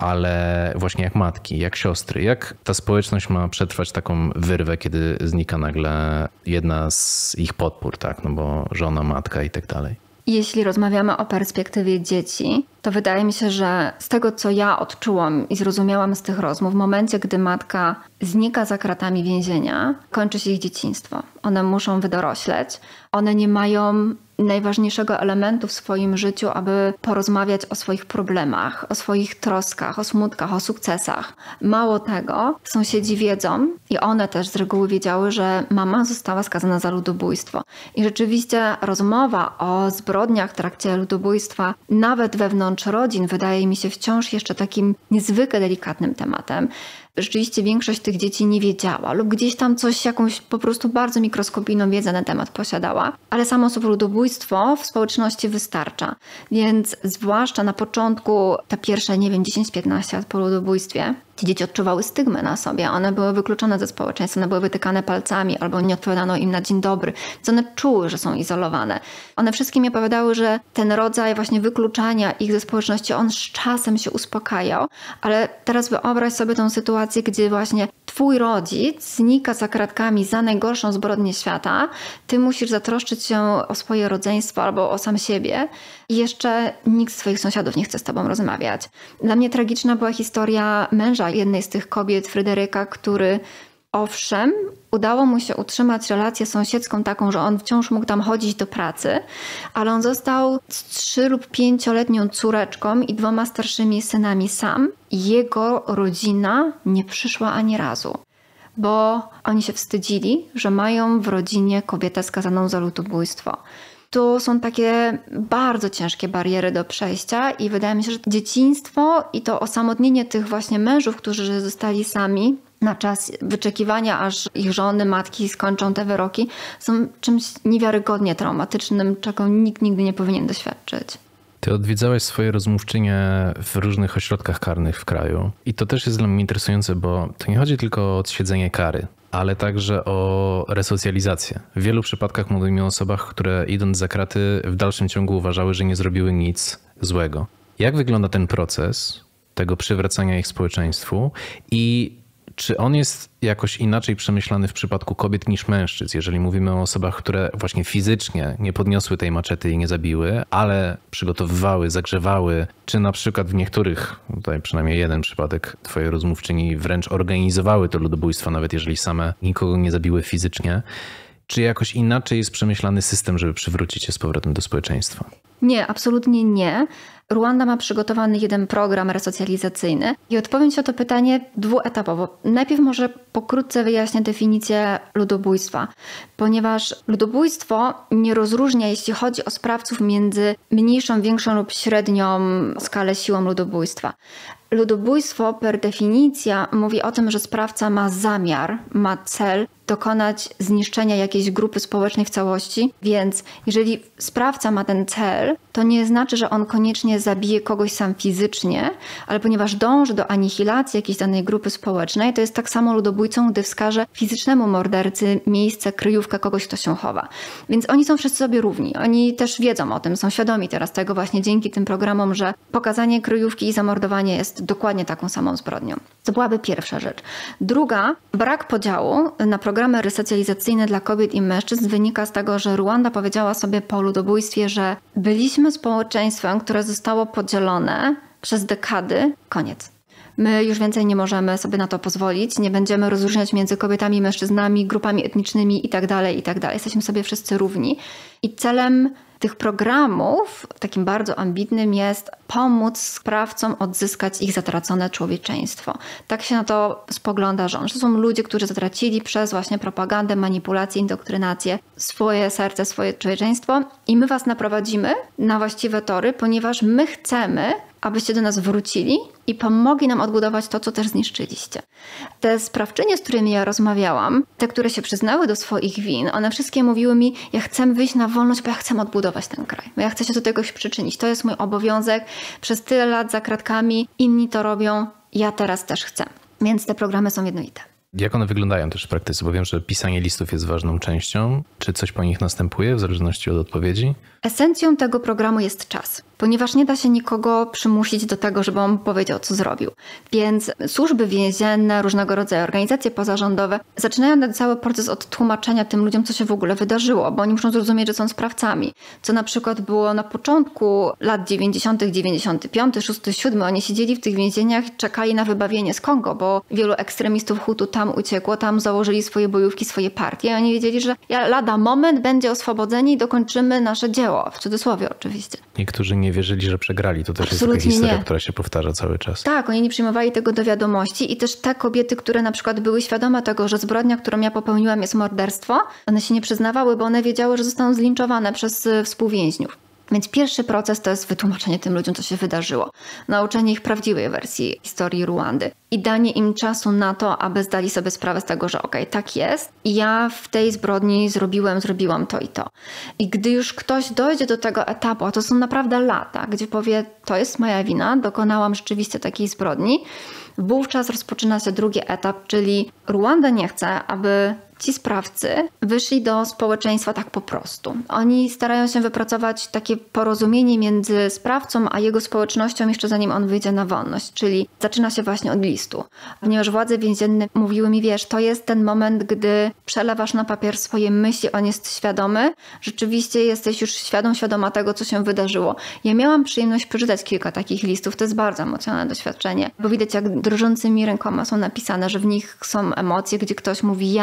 ale właśnie jak matki, jak siostry, jak ta społeczność ma przetrwać taką wyrwę, kiedy znika nagle jedna z ich podpór, tak, no bo żona, matka i tak dalej. Jeśli rozmawiamy o perspektywie dzieci, to wydaje mi się, że z tego, co ja odczułam i zrozumiałam z tych rozmów, w momencie, gdy matka znika za kratami więzienia, kończy się ich dzieciństwo. One muszą wydorośleć. One nie mają najważniejszego elementu w swoim życiu, aby porozmawiać o swoich problemach, o swoich troskach, o smutkach, o sukcesach. Mało tego, sąsiedzi wiedzą i one też z reguły wiedziały, że mama została skazana za ludobójstwo. I rzeczywiście rozmowa o zbrodniach w trakcie ludobójstwa, nawet wewnątrz rodzin, wydaje mi się wciąż jeszcze takim niezwykle delikatnym tematem. Rzeczywiście większość tych dzieci nie wiedziała lub gdzieś tam coś, jakąś po prostu bardzo mikroskopijną wiedzę na temat posiadała, ale samo słowo ludobójstwo w społeczności wystarcza. Więc zwłaszcza na początku, te pierwsze, nie wiem, dziesięć piętnaście lat po ludobójstwie, ci dzieci odczuwały stygmę na sobie. One były wykluczone ze społeczeństwa, one były wytykane palcami albo nie odpowiadano im na dzień dobry, więc one czuły, że są izolowane. One wszystkie mi opowiadały, że ten rodzaj właśnie wykluczania ich ze społeczności, on z czasem się uspokajał, ale teraz wyobraź sobie tą sytuację, gdzie właśnie twój rodzic znika za kratkami za najgorszą zbrodnię świata, ty musisz zatroszczyć się o swoje rodzeństwo albo o sam siebie i jeszcze nikt z twoich sąsiadów nie chce z tobą rozmawiać. Dla mnie tragiczna była historia męża jednej z tych kobiet, Fryderyka, który owszem, udało mu się utrzymać relację sąsiedzką taką, że on wciąż mógł tam chodzić do pracy, ale on został z trzy- lub pięcioletnią córeczką i dwoma starszymi synami sam. Jego rodzina nie przyszła ani razu. bo oni się wstydzili, że mają w rodzinie kobietę skazaną za ludobójstwo. To są takie bardzo ciężkie bariery do przejścia i wydaje mi się, że dzieciństwo i to osamotnienie tych właśnie mężów, którzy zostali sami na czas wyczekiwania, aż ich żony, matki skończą te wyroki, są czymś niewiarygodnie traumatycznym, czego nikt nigdy nie powinien doświadczyć. Ty odwiedzałeś swoje rozmówczynie w różnych ośrodkach karnych w kraju i to też jest dla mnie interesujące, bo to nie chodzi tylko o odsiedzenie kary, ale także o resocjalizację. W wielu przypadkach mówimy o osobach, które idąc za kraty w dalszym ciągu uważały, że nie zrobiły nic złego. Jak wygląda ten proces tego przywracania ich społeczeństwu i czy on jest jakoś inaczej przemyślany w przypadku kobiet niż mężczyzn, jeżeli mówimy o osobach, które właśnie fizycznie nie podniosły tej maczety i nie zabiły, ale przygotowywały, zagrzewały, czy na przykład w niektórych, tutaj przynajmniej jeden przypadek twojej rozmówczyni, wręcz organizowały to ludobójstwo, nawet jeżeli same nikogo nie zabiły fizycznie. Czy jakoś inaczej jest przemyślany system, żeby przywrócić się z powrotem do społeczeństwa? Nie, absolutnie nie. Ruanda ma przygotowany jeden program resocjalizacyjny i odpowiem ci na to pytanie dwuetapowo. Najpierw może pokrótce wyjaśnię definicję ludobójstwa, ponieważ ludobójstwo nie rozróżnia, jeśli chodzi o sprawców, między mniejszą, większą lub średnią skalę siłą ludobójstwa. Ludobójstwo per definicja mówi o tym, że sprawca ma zamiar, ma cel dokonać zniszczenia jakiejś grupy społecznej w całości, więc jeżeli sprawca ma ten cel, to nie znaczy, że on koniecznie zabije kogoś sam fizycznie, ale ponieważ dąży do anihilacji jakiejś danej grupy społecznej, to jest tak samo ludobójcą, gdy wskaże fizycznemu mordercy miejsce, kryjówkę kogoś, kto się chowa. Więc oni są wszyscy sobie równi. Oni też wiedzą o tym, są świadomi teraz tego właśnie dzięki tym programom, że pokazanie kryjówki i zamordowanie jest dokładnie taką samą zbrodnią. To byłaby pierwsza rzecz. Druga, brak podziału na programy resocjalizacyjne dla kobiet i mężczyzn wynika z tego, że Ruanda powiedziała sobie po ludobójstwie, że byliśmy społeczeństwem, które zostało podzielone przez dekady. Koniec. My już więcej nie możemy sobie na to pozwolić, nie będziemy rozróżniać między kobietami i mężczyznami, grupami etnicznymi itd., itd. Jesteśmy sobie wszyscy równi. I celem tych programów, takim bardzo ambitnym, jest pomóc sprawcom odzyskać ich zatracone człowieczeństwo. Tak się na to spogląda rząd. To są ludzie, którzy zatracili przez właśnie propagandę, manipulację, indoktrynację swoje serce, swoje człowieczeństwo i my was naprowadzimy na właściwe tory, ponieważ my chcemy, abyście do nas wrócili i pomogli nam odbudować to, co też zniszczyliście. Te sprawczynie, z którymi ja rozmawiałam, te, które się przyznały do swoich win, one wszystkie mówiły mi, ja chcę wyjść na wolność, bo ja chcę odbudować ten kraj. Bo ja chcę się do tego przyczynić. To jest mój obowiązek. Przez tyle lat za kratkami inni to robią. Ja teraz też chcę. Więc te programy są jednolite. Jak one wyglądają też w praktyce? Bo wiem, że pisanie listów jest ważną częścią. Czy coś po nich następuje w zależności od odpowiedzi? Esencją tego programu jest czas, ponieważ nie da się nikogo przymusić do tego, żeby on powiedział, co zrobił. Więc służby więzienne, różnego rodzaju organizacje pozarządowe zaczynają ten cały proces od tłumaczenia tym ludziom, co się w ogóle wydarzyło, bo oni muszą zrozumieć, że są sprawcami. Co na przykład było na początku lat dziewięćdziesiątych, dziewięćdziesiąty piąty, szósty, siódmy. Oni siedzieli w tych więzieniach i czekali na wybawienie z Kongo, bo wielu ekstremistów Hutu tam uciekło, tam założyli swoje bojówki, swoje partie. I oni wiedzieli, że lada moment będzie oswobodzeni i dokończymy nasze dzieło. W cudzysłowie oczywiście. Niektórzy nie wierzyli, że przegrali. To też Absolutnie jest taka historia, nie. która się powtarza cały czas. Tak, oni nie przyjmowali tego do wiadomości i też te kobiety, które na przykład były świadome tego, że zbrodnia, którą ja popełniłam, jest morderstwo, one się nie przyznawały, bo one wiedziały, że zostaną zlinczowane przez współwięźniów. Więc pierwszy proces to jest wytłumaczenie tym ludziom, co się wydarzyło. Nauczenie ich prawdziwej wersji historii Ruandy. I danie im czasu na to, aby zdali sobie sprawę z tego, że okej, okay, tak jest. I ja w tej zbrodni zrobiłem, zrobiłam to i to. I gdy już ktoś dojdzie do tego etapu, a to są naprawdę lata, gdzie powie, to jest moja wina, dokonałam rzeczywiście takiej zbrodni, wówczas rozpoczyna się drugi etap, czyli Ruanda nie chce, aby ci sprawcy wyszli do społeczeństwa tak po prostu. Oni starają się wypracować takie porozumienie między sprawcą a jego społecznością jeszcze zanim on wyjdzie na wolność, czyli zaczyna się właśnie od listu. Ponieważ władze więzienne mówiły mi, wiesz, to jest ten moment, gdy przelewasz na papier swoje myśli, on jest świadomy, rzeczywiście jesteś już świadom, świadoma tego, co się wydarzyło. Ja miałam przyjemność przeczytać kilka takich listów, to jest bardzo emocjonalne doświadczenie, bo widać, jak drżącymi rękoma są napisane, że w nich są emocje, gdzie ktoś mówi, ja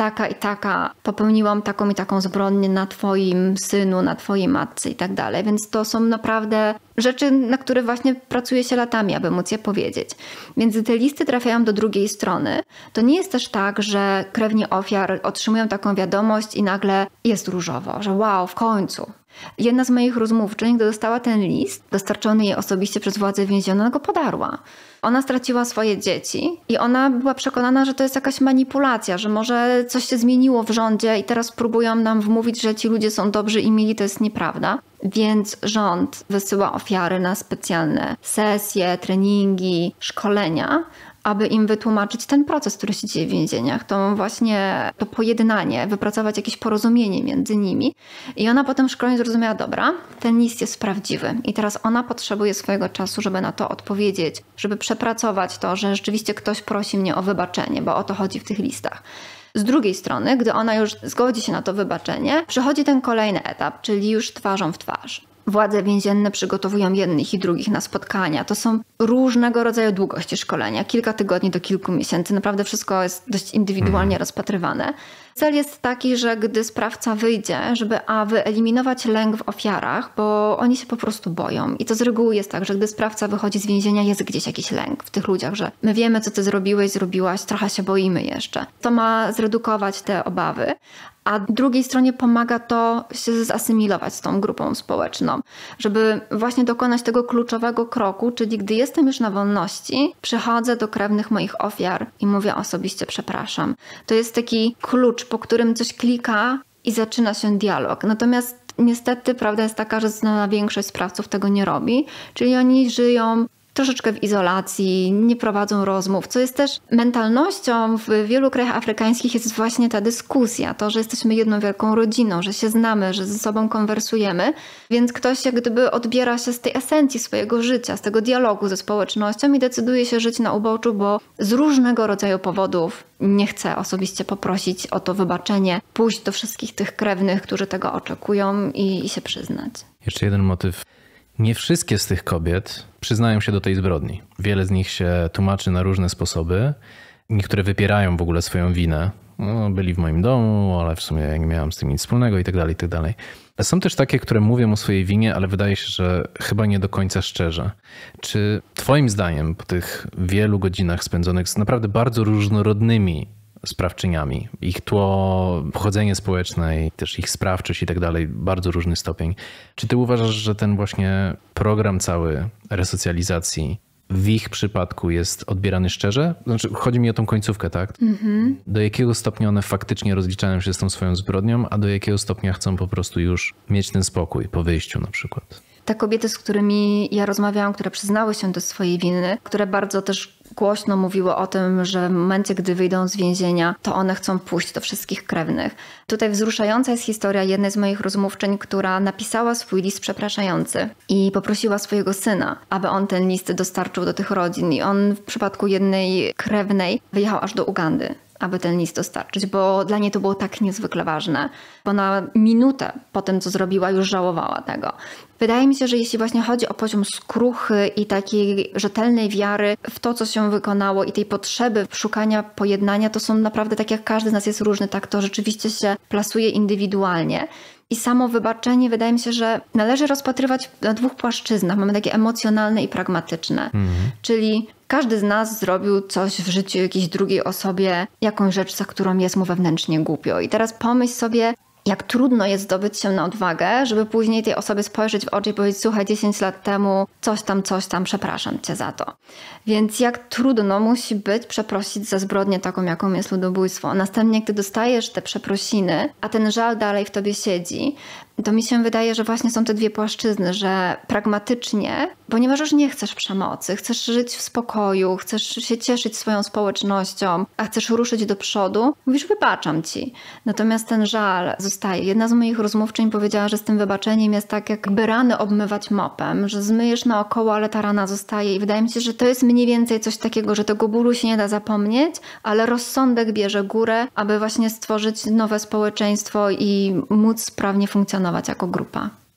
taka i taka, popełniłam taką i taką zbrodnię na twoim synu, na twojej matce i tak dalej. Więc to są naprawdę rzeczy, na które właśnie pracuje się latami, aby móc je powiedzieć. Więc gdy te listy trafiają do drugiej strony, to nie jest też tak, że krewni ofiar otrzymują taką wiadomość i nagle jest różowo, że wow, w końcu. Jedna z moich rozmówczyń, gdy dostała ten list, dostarczony jej osobiście przez władze więzienia, ona go podarła. Ona straciła swoje dzieci i ona była przekonana, że to jest jakaś manipulacja, że może coś się zmieniło w rządzie i teraz próbują nam wmówić, że ci ludzie są dobrzy i mili. To jest nieprawda. Więc rząd wysyła ofiary na specjalne sesje, treningi, szkolenia, aby im wytłumaczyć ten proces, który się dzieje w więzieniach, to właśnie to pojednanie, wypracować jakieś porozumienie między nimi. I ona po tym szkoleniu zrozumiała, dobra, ten list jest prawdziwy i teraz ona potrzebuje swojego czasu, żeby na to odpowiedzieć, żeby przepracować to, że rzeczywiście ktoś prosi mnie o wybaczenie, bo o to chodzi w tych listach. Z drugiej strony, gdy ona już zgodzi się na to wybaczenie, przychodzi ten kolejny etap, czyli już twarzą w twarz. Władze więzienne przygotowują jednych i drugich na spotkania. To są różnego rodzaju długości szkolenia. Kilka tygodni do kilku miesięcy. Naprawdę wszystko jest dość indywidualnie rozpatrywane. Cel jest taki, że gdy sprawca wyjdzie, żeby a wyeliminować lęk w ofiarach, bo oni się po prostu boją. I to z reguły jest tak, że gdy sprawca wychodzi z więzienia, jest gdzieś jakiś lęk w tych ludziach, że my wiemy, co ty zrobiłeś, zrobiłaś, trochę się boimy jeszcze. To ma zredukować te obawy. A drugiej stronie pomaga to się zasymilować z tą grupą społeczną, żeby właśnie dokonać tego kluczowego kroku, czyli gdy jestem już na wolności, przychodzę do krewnych moich ofiar i mówię osobiście przepraszam. To jest taki klucz, po którym coś klika i zaczyna się dialog. Natomiast niestety prawda jest taka, że zdecydowana większość sprawców tego nie robi, czyli oni żyją troszeczkę w izolacji, nie prowadzą rozmów, co jest też mentalnością w wielu krajach afrykańskich jest właśnie ta dyskusja, to, że jesteśmy jedną wielką rodziną, że się znamy, że ze sobą konwersujemy, więc ktoś jak gdyby odbiera się z tej esencji swojego życia, z tego dialogu ze społecznością i decyduje się żyć na uboczu, bo z różnego rodzaju powodów nie chce osobiście poprosić o to wybaczenie, pójść do wszystkich tych krewnych, którzy tego oczekują i, i się przyznać. Jeszcze jeden motyw. Nie wszystkie z tych kobiet przyznają się do tej zbrodni. Wiele z nich się tłumaczy na różne sposoby. Niektóre wypierają w ogóle swoją winę. No, byli w moim domu, ale w sumie ja nie miałam z tym nic wspólnego i tak dalej, i tak dalej. Są też takie, które mówią o swojej winie, ale wydaje się, że chyba nie do końca szczerze. Czy twoim zdaniem po tych wielu godzinach spędzonych z naprawdę bardzo różnorodnymi sprawczyniami, ich tło, pochodzenie społeczne, też ich sprawczość i tak dalej, bardzo różny stopień. Czy ty uważasz, że ten właśnie program cały resocjalizacji w ich przypadku jest odbierany szczerze? Znaczy, chodzi mi o tą końcówkę, tak? Mm-hmm. Do jakiego stopnia one faktycznie rozliczają się z tą swoją zbrodnią, a do jakiego stopnia chcą po prostu już mieć ten spokój po wyjściu na przykład? Te kobiety, z którymi ja rozmawiałam, które przyznały się do swojej winy, które bardzo też głośno mówiły o tym, że w momencie, gdy wyjdą z więzienia, to one chcą pójść do wszystkich krewnych. Tutaj wzruszająca jest historia jednej z moich rozmówczyń, która napisała swój list przepraszający i poprosiła swojego syna, aby on ten list dostarczył do tych rodzin. I on w przypadku jednej krewnej wyjechał aż do Ugandy, aby ten list dostarczyć, bo dla niej to było tak niezwykle ważne, bo na minutę po tym, co zrobiła, już żałowała tego. Wydaje mi się, że jeśli właśnie chodzi o poziom skruchy i takiej rzetelnej wiary w to, co się wykonało i tej potrzeby szukania pojednania, to są naprawdę, tak jak każdy z nas jest różny, tak to rzeczywiście się plasuje indywidualnie. I samo wybaczenie wydaje mi się, że należy rozpatrywać na dwóch płaszczyznach. Mamy takie emocjonalne i pragmatyczne. Mhm. Czyli każdy z nas zrobił coś w życiu jakiejś drugiej osobie, jakąś rzecz, za którą jest mu wewnętrznie głupio. I teraz pomyśl sobie, jak trudno jest zdobyć się na odwagę, żeby później tej osobie spojrzeć w oczy i powiedzieć: słuchaj, dziesięć lat temu coś tam, coś tam, przepraszam cię za to. Więc jak trudno musi być przeprosić za zbrodnię taką, jaką jest ludobójstwo. Następnie, gdy dostajesz te przeprosiny, a ten żal dalej w tobie siedzi, to mi się wydaje, że właśnie są te dwie płaszczyzny, że pragmatycznie, ponieważ już nie chcesz przemocy, chcesz żyć w spokoju, chcesz się cieszyć swoją społecznością, a chcesz ruszyć do przodu, mówisz: wybaczam ci. Natomiast ten żal zostaje. Jedna z moich rozmówczyń powiedziała, że z tym wybaczeniem jest tak, jakby rany obmywać mopem, że zmyjesz naokoło, ale ta rana zostaje. I wydaje mi się, że to jest mniej więcej coś takiego, że tego bólu się nie da zapomnieć, ale rozsądek bierze górę, aby właśnie stworzyć nowe społeczeństwo i móc sprawnie funkcjonować jako grupa.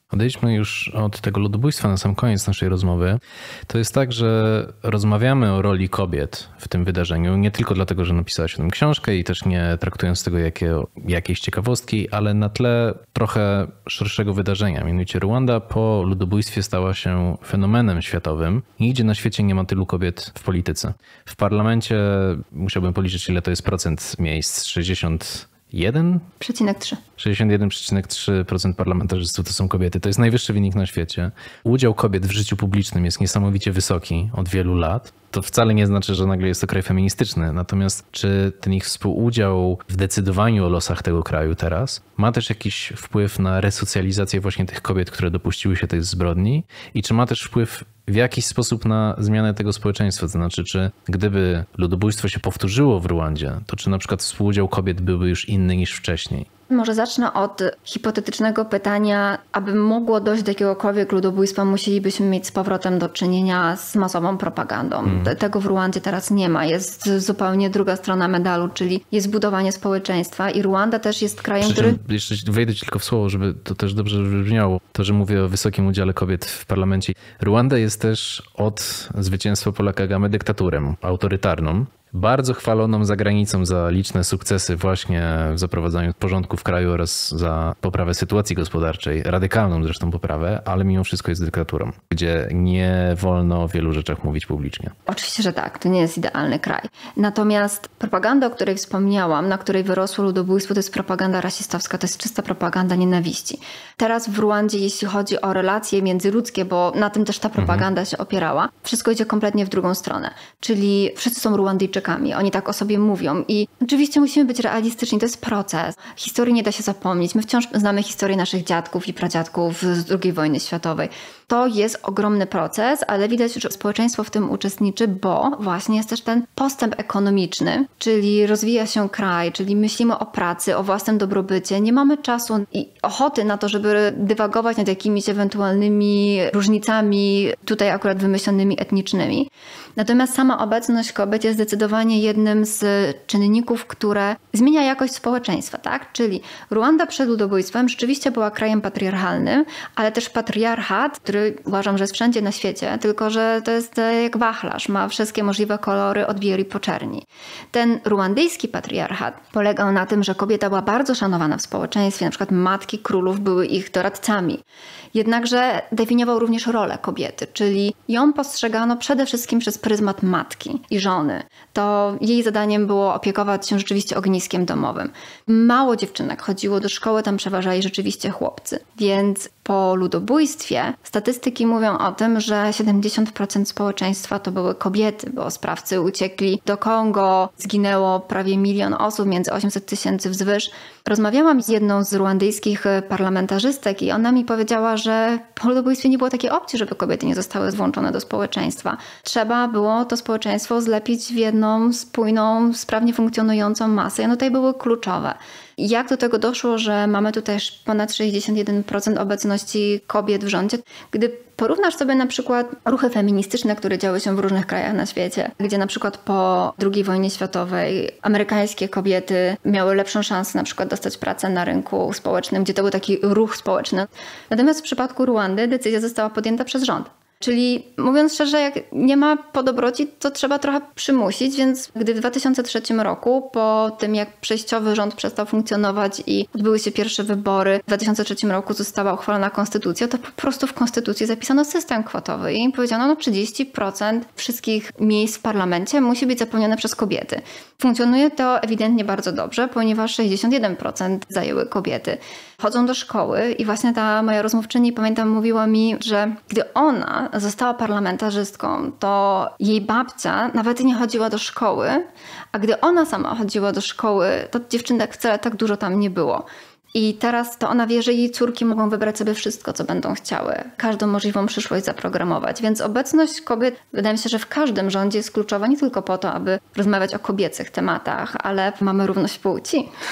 Odejdźmy już od tego ludobójstwa na sam koniec naszej rozmowy. To jest tak, że rozmawiamy o roli kobiet w tym wydarzeniu, nie tylko dlatego, że napisałaś o tym książkę i też nie traktując tego jako jakiejś ciekawostki, ale na tle trochę szerszego wydarzenia. Mianowicie Ruanda po ludobójstwie stała się fenomenem światowym. Nigdzie na świecie nie ma tylu kobiet w polityce. W parlamencie musiałbym policzyć, ile to jest procent miejsc. sześćdziesiąt jeden przecinek trzy. sześćdziesiąt jeden przecinek trzy procent parlamentarzystów to są kobiety. To jest najwyższy wynik na świecie. Udział kobiet w życiu publicznym jest niesamowicie wysoki od wielu lat. To wcale nie znaczy, że nagle jest to kraj feministyczny. Natomiast czy ten ich współudział w decydowaniu o losach tego kraju teraz ma też jakiś wpływ na resocjalizację właśnie tych kobiet, które dopuściły się tych zbrodni? I czy ma też wpływ w jakiś sposób na zmianę tego społeczeństwa? To znaczy, czy gdyby ludobójstwo się powtórzyło w Ruandzie, to czy na przykład współudział kobiet byłby już inny niż wcześniej? Może zacznę od hipotetycznego pytania. Aby mogło dojść do jakiegokolwiek ludobójstwa, musielibyśmy mieć z powrotem do czynienia z masową propagandą. Hmm. Tego w Ruandzie teraz nie ma. Jest zupełnie druga strona medalu, czyli jest budowanie społeczeństwa i Ruanda też jest krajem, Przy czym, który... Jeszcze wejdę ci tylko w słowo, żeby to też dobrze wybrzmiało. To, że mówię o wysokim udziale kobiet w parlamencie. Ruanda jest też od zwycięstwa Paula Kagame dyktaturą autorytarną. Bardzo chwaloną za granicą za liczne sukcesy właśnie w zaprowadzaniu porządku w kraju oraz za poprawę sytuacji gospodarczej, radykalną zresztą poprawę, ale mimo wszystko jest dyktaturą, gdzie nie wolno o wielu rzeczach mówić publicznie. Oczywiście, że tak, to nie jest idealny kraj. Natomiast propaganda, o której wspomniałam, na której wyrosło ludobójstwo, to jest propaganda rasistowska, to jest czysta propaganda nienawiści. Teraz w Ruandzie, jeśli chodzi o relacje międzyludzkie, bo na tym też ta propaganda mhm. się opierała, wszystko idzie kompletnie w drugą stronę. Czyli wszyscy są Ruandyjczykami. Oni tak o sobie mówią i oczywiście musimy być realistyczni, to jest proces. Historii nie da się zapomnieć. My wciąż znamy historię naszych dziadków i pradziadków z drugiej wojny światowej. To jest ogromny proces, ale widać, że społeczeństwo w tym uczestniczy, bo właśnie jest też ten postęp ekonomiczny, czyli rozwija się kraj, czyli myślimy o pracy, o własnym dobrobycie. Nie mamy czasu i ochoty na to, żeby dywagować nad jakimiś ewentualnymi różnicami, tutaj akurat wymyślonymi etnicznymi. Natomiast sama obecność kobiet jest zdecydowanie jednym z czynników, które zmienia jakość społeczeństwa, tak? Czyli Ruanda przed ludobójstwem rzeczywiście była krajem patriarchalnym, ale też patriarchat, który uważam, że jest wszędzie na świecie, tylko że to jest jak wachlarz, ma wszystkie możliwe kolory od bieli po czerni. Ten ruandyjski patriarchat polegał na tym, że kobieta była bardzo szanowana w społeczeństwie, na przykład matki królów były ich doradcami. Jednakże definiował również rolę kobiety, czyli ją postrzegano przede wszystkim przez pryzmat matki i żony. To jej zadaniem było opiekować się rzeczywiście ogniskiem domowym. Mało dziewczynek chodziło do szkoły, tam przeważali rzeczywiście chłopcy. Więc po ludobójstwie statystyki mówią o tym, że siedemdziesiąt procent społeczeństwa to były kobiety, bo sprawcy uciekli do Kongo, zginęło prawie milion osób, między osiemset tysięcy wzwyż. Rozmawiałam z jedną z ruandyjskich parlamentarzystek i ona mi powiedziała, że po ludobójstwie nie było takiej opcji, żeby kobiety nie zostały włączone do społeczeństwa. Trzeba było to społeczeństwo zlepić w jedną spójną, sprawnie funkcjonującą masę. I one tutaj były kluczowe. Jak do tego doszło, że mamy tutaj ponad sześćdziesiąt jeden procent obecności kobiet w rządzie? Gdy porównasz sobie na przykład ruchy feministyczne, które działy się w różnych krajach na świecie, gdzie na przykład po drugiej wojnie światowej amerykańskie kobiety miały lepszą szansę na przykład dostać pracę na rynku społecznym, gdzie to był taki ruch społeczny. Natomiast w przypadku Ruandy decyzja została podjęta przez rząd. Czyli mówiąc szczerze, jak nie ma po dobroci, to trzeba trochę przymusić, więc gdy w dwa tysiące trzecim roku, po tym jak przejściowy rząd przestał funkcjonować i odbyły się pierwsze wybory, w dwa tysiące trzecim roku została uchwalona konstytucja, to po prostu w konstytucji zapisano system kwotowy i powiedziano, no trzydzieści procent wszystkich miejsc w parlamencie musi być zapełnione przez kobiety. Funkcjonuje to ewidentnie bardzo dobrze, ponieważ sześćdziesiąt jeden procent zajęły kobiety. Chodzą do szkoły i właśnie ta moja rozmówczyni, pamiętam, mówiła mi, że gdy ona została parlamentarzystką, to jej babcia nawet nie chodziła do szkoły, a gdy ona sama chodziła do szkoły, to dziewczynek wcale tak dużo tam nie było. I teraz to ona wie, że jej córki mogą wybrać sobie wszystko, co będą chciały. Każdą możliwą przyszłość zaprogramować. Więc obecność kobiet, wydaje mi się, że w każdym rządzie jest kluczowa nie tylko po to, aby rozmawiać o kobiecych tematach, ale mamy równość płci.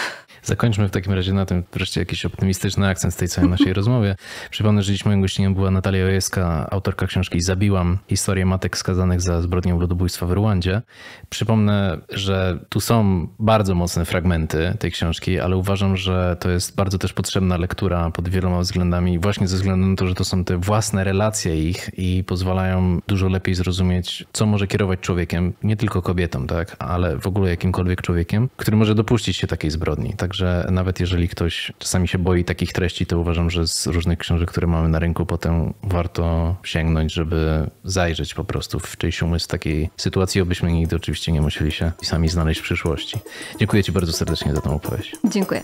Zakończmy w takim razie na tym wreszcie jakiś optymistyczny akcent w tej całej naszej rozmowie. Przypomnę, że dziś moją gościnią była Natalia Ojejska, autorka książki Zabiłam. Historię matek skazanych za zbrodnię ludobójstwa w Ruandzie. Przypomnę, że tu są bardzo mocne fragmenty tej książki, ale uważam, że to jest bardzo też potrzebna lektura pod wieloma względami, właśnie ze względu na to, że to są te własne relacje ich i pozwalają dużo lepiej zrozumieć, co może kierować człowiekiem, nie tylko kobietą, tak, ale w ogóle jakimkolwiek człowiekiem, który może dopuścić się takiej zbrodni. Także nawet jeżeli ktoś czasami się boi takich treści, to uważam, że z różnych książek, które mamy na rynku, potem warto sięgnąć, żeby zajrzeć po prostu w czyjś umysł takiej sytuacji, abyśmy nigdy oczywiście nie musieli się sami znaleźć w przyszłości. Dziękuję Ci bardzo serdecznie za tę opowieść. Dziękuję.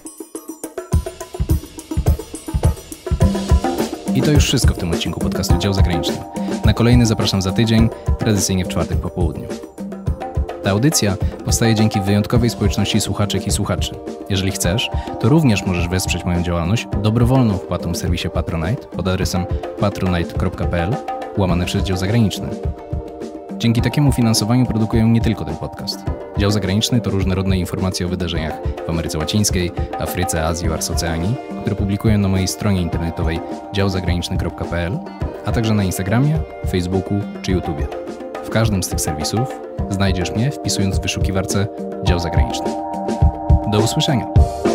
I to już wszystko w tym odcinku podcastu Dział Zagraniczny. Na kolejny zapraszam za tydzień, tradycyjnie w czwartek po południu. Ta audycja powstaje dzięki wyjątkowej społeczności słuchaczek i słuchaczy. Jeżeli chcesz, to również możesz wesprzeć moją działalność dobrowolną wpłatą w serwisie Patronite pod adresem patronite kropka p l łamane przez Dział Zagraniczny. Dzięki takiemu finansowaniu produkuję nie tylko ten podcast. Dział Zagraniczny to różnorodne informacje o wydarzeniach w Ameryce Łacińskiej, Afryce, Azji oraz Oceanii, które publikuję na mojej stronie internetowej dział zagraniczny kropka p l, a także na Instagramie, Facebooku czy YouTubie. W każdym z tych serwisów znajdziesz mnie wpisując w wyszukiwarce Dział Zagraniczny. Do usłyszenia!